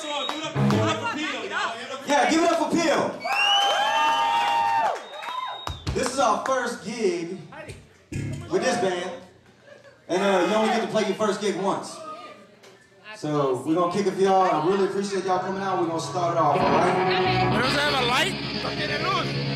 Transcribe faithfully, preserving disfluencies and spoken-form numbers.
First of all, give it up, give it up for Peel, y'all. Yeah, give it up for Peel. This is our first gig with this band. And uh, you only get to play your first gig once. So we're gonna kick it for y'all. I really appreciate y'all coming out. We're gonna start it off, all right? ¿Vamos a have a light?